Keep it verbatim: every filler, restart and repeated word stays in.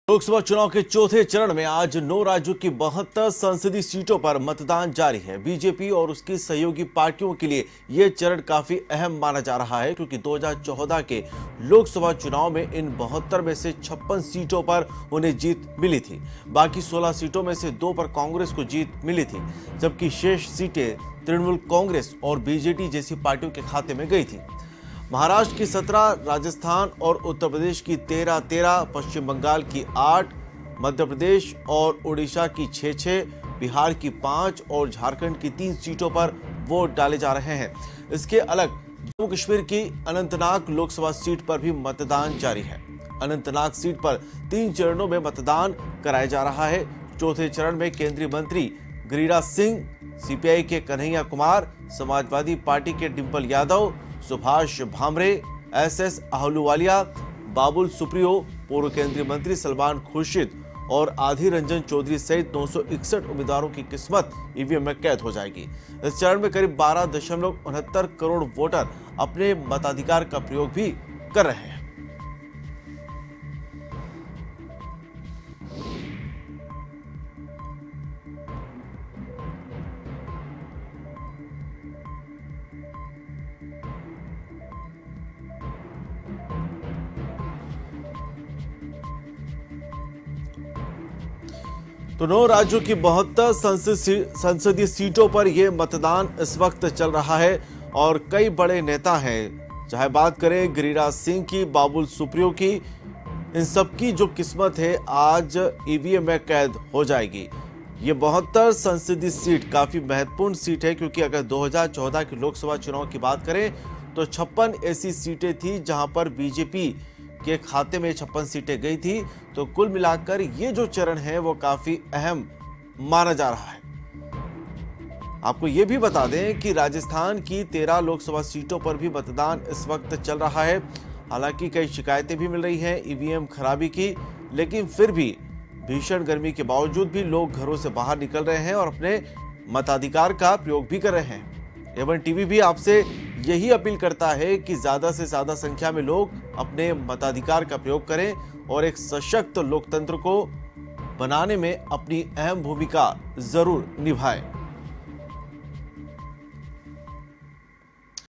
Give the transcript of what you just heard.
लोकसभा चुनाव के चौथे चरण में आज नौ राज्यों की बहत्तर संसदीय सीटों पर मतदान जारी है। बीजेपी और उसकी सहयोगी पार्टियों के लिए यह चरण काफी अहम माना जा रहा है, क्योंकि दो हज़ार चौदह के लोकसभा चुनाव में इन बहत्तर में से छप्पन सीटों पर उन्हें जीत मिली थी। बाकी सोलह सीटों में से दो पर कांग्रेस को जीत मिली थी, जबकि शेष सीटें तृणमूल कांग्रेस और बीजेडी जैसी पार्टियों के खाते में गई थी। महाराष्ट्र की सत्रह, राजस्थान और उत्तर प्रदेश की तेरह तेरह, पश्चिम बंगाल की आठ, मध्य प्रदेश और उड़ीसा की छह छह, बिहार की पांच और झारखंड की तीन सीटों पर वोट डाले जा रहे हैं। इसके अलग जम्मू कश्मीर की अनंतनाग लोकसभा सीट पर भी मतदान जारी है। अनंतनाग सीट पर तीन चरणों में मतदान कराया जा रहा है। चौथे चरण में केंद्रीय मंत्री गिरिराज सिंह, सीपीआई के कन्हैया कुमार, समाजवादी पार्टी के डिंपल यादव, सुभाष भामरे, एस एस आहलूवालिया, बाबुल सुप्रियो, पूर्व केंद्रीय मंत्री सलमान खुर्शीद और आधीर रंजन चौधरी सहित नौ सौ इकसठ उम्मीदवारों की किस्मत ईवीएम में कैद हो जाएगी। इस चरण में करीब बारह दशमलव उनहत्तर करोड़ वोटर अपने मताधिकार का प्रयोग भी कर रहे हैं। तो नौ राज्यों की बहत्तर संसदीय सीटों पर यह मतदान इस वक्त चल रहा है और कई बड़े नेता हैं, चाहे बात करें गिरिराज सिंह की, बाबुल सुप्रियो की, इन सबकी जो किस्मत है आज ईवीएम में कैद हो जाएगी। ये बहत्तर संसदीय सीट काफी महत्वपूर्ण सीट है, क्योंकि अगर दो हज़ार चौदह के लोकसभा चुनाव की बात करें तो छप्पन ऐसी सीटें थी जहां पर बीजेपी के खाते में छप्पन सीटें गई थी। तो कुल मिलाकर ये जो चरण है वो काफी अहम माना जा रहा है। आपको ये भी बता दें कि राजस्थान की तेरह लोकसभा सीटों पर भी मतदान इस वक्त चल रहा है। हालांकि कई शिकायतें भी मिल रही हैं ईवीएम खराबी की, लेकिन फिर भी भीषण गर्मी के बावजूद भी लोग घरों से बाहर निकल रहे हैं और अपने मताधिकार का प्रयोग भी कर रहे हैं। एवन टीवी भी आपसे यही अपील करता है कि ज्यादा से ज्यादा संख्या में लोग अपने मताधिकार का प्रयोग करें और एक सशक्त लोकतंत्र को बनाने में अपनी अहम भूमिका जरूर निभाएं।